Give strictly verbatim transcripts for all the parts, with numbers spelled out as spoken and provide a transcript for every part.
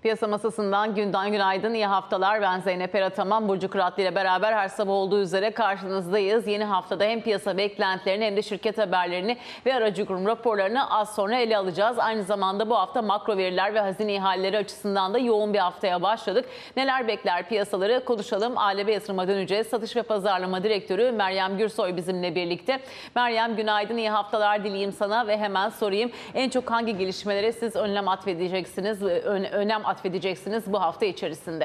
Piyasa masasından günden günaydın, iyi haftalar. Ben Zeynep Erataman, Burcu Kıratlı ile beraber her sabah olduğu üzere karşınızdayız. Yeni haftada hem piyasa beklentilerini hem de şirket haberlerini ve aracı kurum raporlarını az sonra ele alacağız. Aynı zamanda bu hafta makro veriler ve hazine ihaleleri açısından da yoğun bir haftaya başladık. Neler bekler piyasaları konuşalım. A L B Yatırım'a döneceğiz. Satış ve Pazarlama Direktörü Meryem Gürsoy bizimle birlikte. Meryem, günaydın, iyi haftalar dileyim sana ve hemen sorayım. En çok hangi gelişmelere siz önlem atfedeceksiniz, önem atfedeceksiniz bu hafta içerisinde?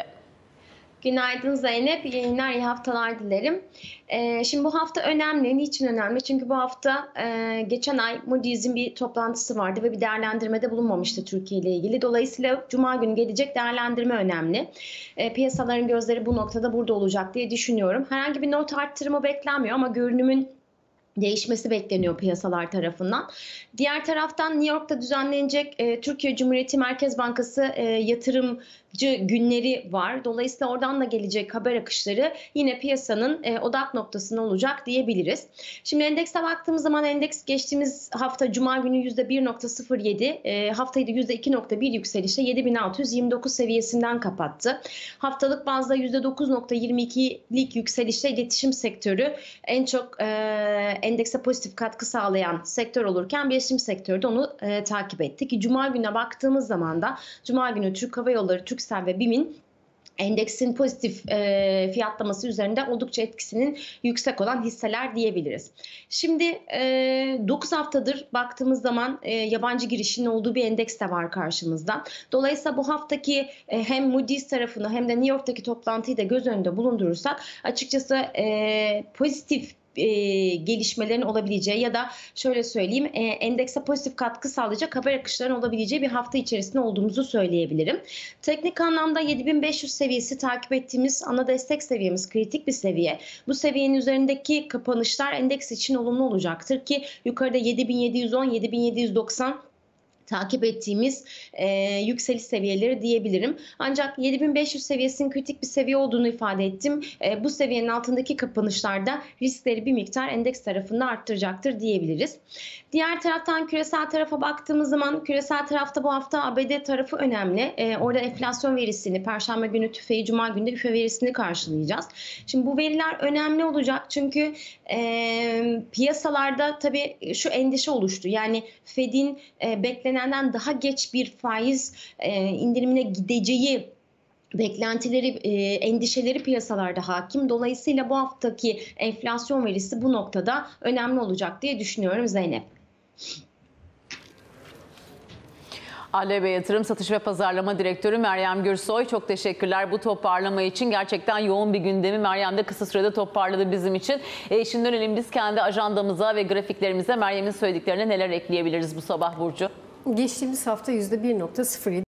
Günaydın Zeynep, iyi yayınlar, iyi haftalar dilerim. Ee, şimdi bu hafta önemli. Niçin önemli? Çünkü bu hafta e, geçen ay Moody's'in bir toplantısı vardı ve bir değerlendirmede bulunmamıştı Türkiye ile ilgili. Dolayısıyla Cuma günü gelecek değerlendirme önemli. E, piyasaların gözleri bu noktada burada olacak diye düşünüyorum. Herhangi bir not arttırımı beklenmiyor ama görünümün değişmesi bekleniyor piyasalar tarafından. Diğer taraftan New York'ta düzenlenecek e, Türkiye Cumhuriyeti Merkez Bankası e, yatırımcı günleri var. Dolayısıyla oradan da gelecek haber akışları yine piyasanın e, odak noktasında olacak diyebiliriz. Şimdi endekse baktığımız zaman endeks geçtiğimiz hafta Cuma günü yüzde bir nokta sıfır yedi, e, haftayı da yüzde iki nokta bir yükselişle yedi bin altı yüz yirmi dokuz seviyesinden kapattı. Haftalık bazda yüzde dokuz nokta yirmi ikilik yükselişle iletişim sektörü en çok e, endekse pozitif katkı sağlayan sektör olurken bilişim sektörü de onu e, takip etti ki Cuma gününe baktığımız zaman da Cuma günü Türk Hava Yolları, Turkcell ve BİM'in endeksin pozitif e, fiyatlaması üzerinde oldukça etkisinin yüksek olan hisseler diyebiliriz. Şimdi e, dokuz haftadır baktığımız zaman e, yabancı girişinin olduğu bir endeks de var karşımızda. Dolayısıyla bu haftaki e, hem Moody's tarafını hem de New York'taki toplantıyı da göz önünde bulundurursak açıkçası e, pozitif E, gelişmelerin olabileceği ya da şöyle söyleyeyim e, endekse pozitif katkı sağlayacak haber akışlarının olabileceği bir hafta içerisinde olduğumuzu söyleyebilirim. Teknik anlamda yedi bin beş yüz seviyesi takip ettiğimiz ana destek seviyemiz kritik bir seviye. Bu seviyenin üzerindeki kapanışlar endeks için olumlu olacaktır ki yukarıda yedi bin yedi yüz on yedi bin yedi yüz doksan takip ettiğimiz e, yükseliş seviyeleri diyebilirim. Ancak yedi bin beş yüz seviyesinin kritik bir seviye olduğunu ifade ettim. E, bu seviyenin altındaki kapanışlarda riskleri bir miktar endeks tarafında arttıracaktır diyebiliriz. Diğer taraftan küresel tarafa baktığımız zaman küresel tarafta bu hafta A B D tarafı önemli. E, orada enflasyon verisini, Perşembe günü tüfeği, Cuma günü üfe verisini karşılayacağız. Şimdi bu veriler önemli olacak çünkü e, piyasalarda tabii şu endişe oluştu. Yani Fed'in e, beklenen daha geç bir faiz e, indirimine gideceği beklentileri, e, endişeleri piyasalarda hakim. Dolayısıyla bu haftaki enflasyon verisi bu noktada önemli olacak diye düşünüyorum Zeynep. A L B Yatırım Satış ve Pazarlama Direktörü Meryem Gürsoy, çok teşekkürler bu toparlama için. Gerçekten yoğun bir gündemi Meryem de kısa sürede toparladı bizim için. E, şimdi dönelim biz kendi ajandamıza ve grafiklerimize. Meryem'in söylediklerine neler ekleyebiliriz bu sabah Burcu? Geçtiğimiz hafta yüzde bir nokta sıfır yedi